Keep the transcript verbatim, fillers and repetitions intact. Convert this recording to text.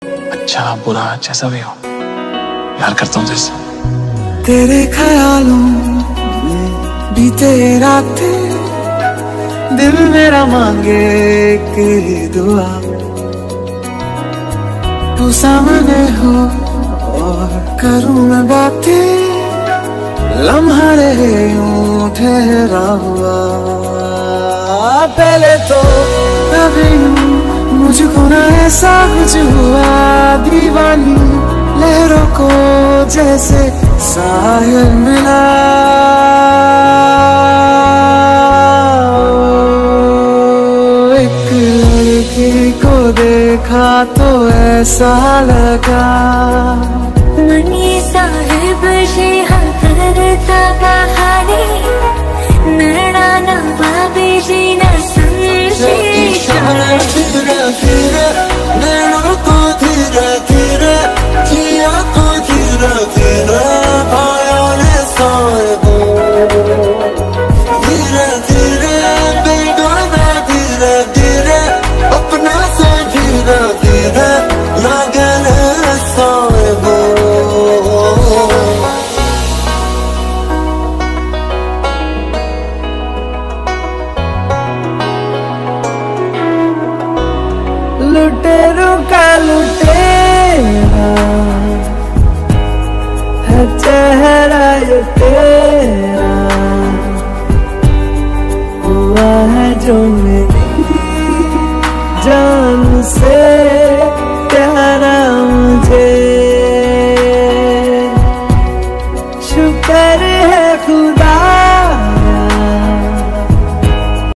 अच्छा बुरा जैसा भी हो, प्यार करता हूँ तुझसे। तेरे ख्यालों में बीते रातें, दिल मेरा मांगे कि दुआ, तू सामने हो और करूँ मैं बातें, लम्हा रहे यूं ठहरा हुआ। पहले तो कभी मुझको ना ऐसा कुछ हुआ, दीवानी लहरों को जैसे साहिल मिला। एक लड़की को देखा तो ऐसा लगा, मनी साहिब जी करता कहानी, नैना नवाबी जी न समझे इशारा। धीरे धीरे नैनों को धीरे धीरे जिया को धीरे धीरे पाया ने साहिबो। धीरे धीरे बेगाना धीरे धीरे अपना से धीरे धीरे लागे ने साहिबो। लुटेरों का लुटेरा है चेहरा ये तेरा, हुआ है जो मेरी जान से